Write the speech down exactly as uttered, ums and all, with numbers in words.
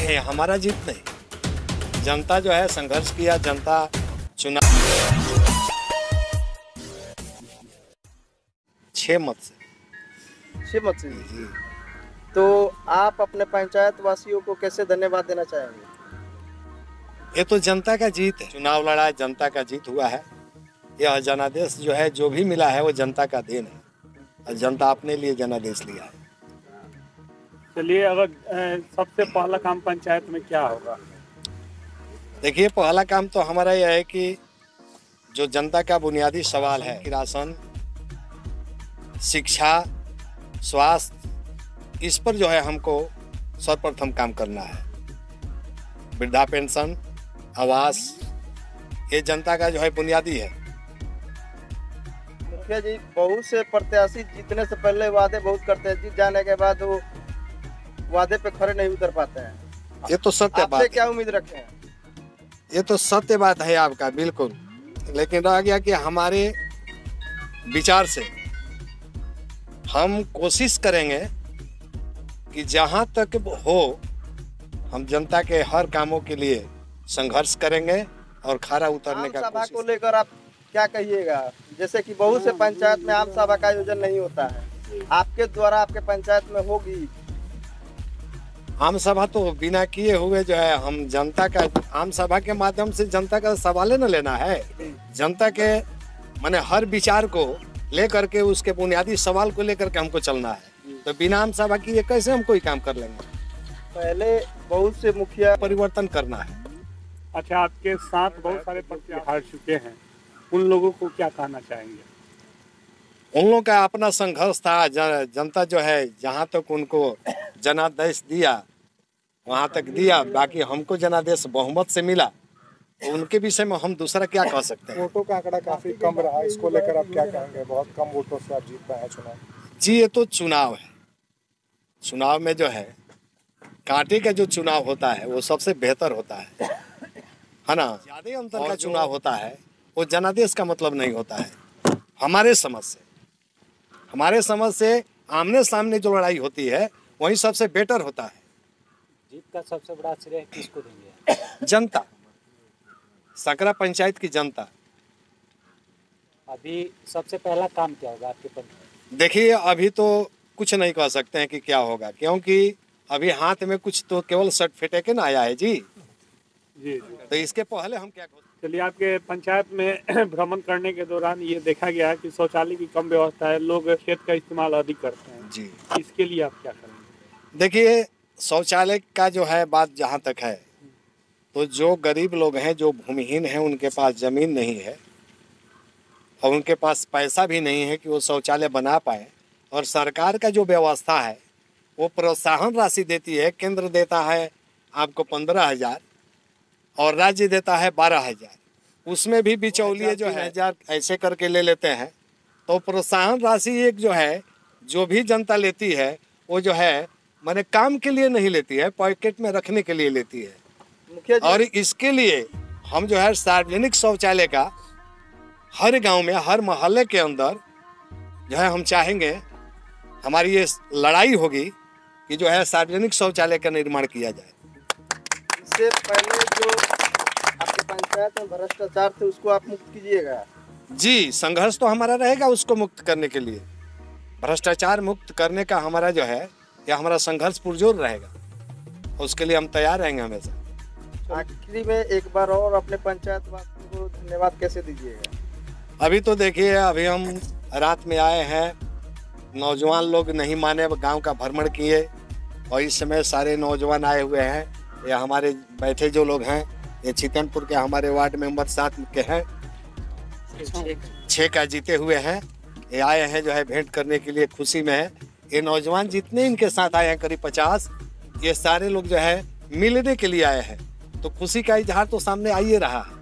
नहीं, हमारा जीत नहीं। जनता जो है संघर्ष किया, जनता चुनाव छह मत से छह मत से जी। तो आप अपने पंचायत वासियों को कैसे धन्यवाद देना चाहेंगे? ये तो जनता का जीत है, चुनाव लड़ा, जनता का जीत हुआ है। यह जनादेश जो है, जो भी मिला है वो जनता का देन है और जनता अपने लिए जनादेश लिया है। चलिए, अगर सबसे पहला काम पंचायत में क्या होगा? देखिए, पहला काम तो हमारा यह है कि जो जनता का बुनियादी सवाल है कि राशन, शिक्षा, स्वास्थ्य, इस पर जो है हमको सर्वप्रथम काम करना है। वृद्धा पेंशन, आवास, ये जनता का जो है बुनियादी है। मुखिया जी, बहुत से प्रत्याशी जीतने से पहले वादे बहुत करते हैं, जीत जाने के बाद वो वादे पे खड़े नहीं उतर पाते हैं। ये तो सत्य बात है। क्या उम्मीद रखते हैं? ये तो सत्य बात है आपका, बिल्कुल। लेकिन रह गया कि हमारे विचार से हम कोशिश करेंगे कि जहां तक हो हम जनता के हर कामों के लिए संघर्ष करेंगे और खरा उतरने का सभा को लेकर आप क्या कहिएगा? जैसे कि बहुत से पंचायत में आम सभा का आयोजन नहीं होता है, आपके द्वारा आपके पंचायत में होगी। आम सभा तो बिना किए हुए जो है हम जनता का, आम सभा के माध्यम से जनता का सवाल न लेना है, जनता के माने हर विचार को लेकर के उसके बुनियादी सवाल को लेकर के हमको चलना है। तो बिना आम सभा किए कैसे हम कोई काम कर लेंगे? पहले बहुत से मुखिया परिवर्तन करना है। अच्छा, आपके साथ बहुत सारे प्रत्याशी हार चुके हैं, उन लोगों को क्या कहना चाहेंगे? उन लोगों का अपना संघर्ष था, जनता जो है जहाँ तक उनको जनादेश दिया वहाँ तक दिया, बाकी हमको जनादेश बहुमत से मिला, तो उनके विषय में हम दूसरा क्या कह सकते हैं? वोटों का आंकड़ा काफी कम रहा, इसको लेकर आप क्या कहेंगे? बहुत कम वोटों से आप जीत पाए हैं चुनाव। जी, ये तो चुनाव है। चुनाव में जो है कांटे का जो चुनाव होता है वो सबसे बेहतर होता है है ना। ज्यादा अंतर का चुनाव होता है वो जनादेश का मतलब नहीं होता है। हमारे समझ से हमारे समझ से आमने सामने जो लड़ाई होती है वही सबसे बेटर होता है। जीत का सबसे बड़ा श्रेय किसको देंगे? जनता, सकरा पंचायत की जनता। अभी सबसे पहला काम क्या होगा आपके पंचायत? देखिए, अभी तो कुछ नहीं कह सकते हैं कि क्या होगा, क्योंकि अभी हाथ में कुछ तो केवल सर्टिफिकेट ना आया है जी जी। तो इसके पहले हम क्या? चलिए, आपके पंचायत में भ्रमण करने के दौरान ये देखा गया है कि शौचालय की कम व्यवस्था है, लोग खेत का इस्तेमाल अधिक करते हैं जी। इसके लिए आप क्या करेंगे? देखिए, शौचालय का जो है बात जहाँ तक है, तो जो गरीब लोग हैं, जो भूमिहीन हैं, उनके पास ज़मीन नहीं है और उनके पास पैसा भी नहीं है कि वो शौचालय बना पाए, और सरकार का जो व्यवस्था है वो प्रोत्साहन राशि देती है। केंद्र देता है आपको पंद्रह हजार और राज्य देता है बारह हजार, उसमें भी बिचौलिए जो है हजार ऐसे करके ले लेते हैं। तो प्रोत्साहन राशि एक जो है, जो भी जनता लेती है वो जो है माने काम के लिए नहीं लेती है, पॉकेट में रखने के लिए लेती है। और इसके लिए हम जो है सार्वजनिक शौचालय का हर गांव में, हर मोहल्ले के अंदर जो है हम चाहेंगे, हमारी ये लड़ाई होगी कि जो है सार्वजनिक शौचालय का निर्माण किया जाए। इससे पहले जो आपके पंचायत में भ्रष्टाचार थे उसको आप मुक्त कीजिएगा। जी, संघर्ष तो हमारा रहेगा उसको मुक्त करने के लिए। भ्रष्टाचार मुक्त करने का हमारा जो है या हमारा संघर्ष पुरजोर रहेगा, उसके लिए हम तैयार रहेंगे हमेशा। आखिरी में एक बार और अपने पंचायत वासियों को धन्यवाद कैसे दीजिएगा? अभी तो देखिए, अभी हम रात में आए हैं, नौजवान लोग नहीं माने, गांव का भ्रमण किए और इस समय सारे नौजवान आए हुए हैं। ये हमारे बैठे जो लोग हैं ये चितनपुर के हमारे वार्ड मेंबर साथ के हैं, छः का जीते हुए हैं। ये आए हैं जो है भेंट करने के लिए, खुशी में है। ये नौजवान जितने इनके साथ आए हैं करीब पचास, ये सारे लोग जो है मिलने के लिए आए हैं, तो खुशी का इजहार तो सामने आ ही रहा है।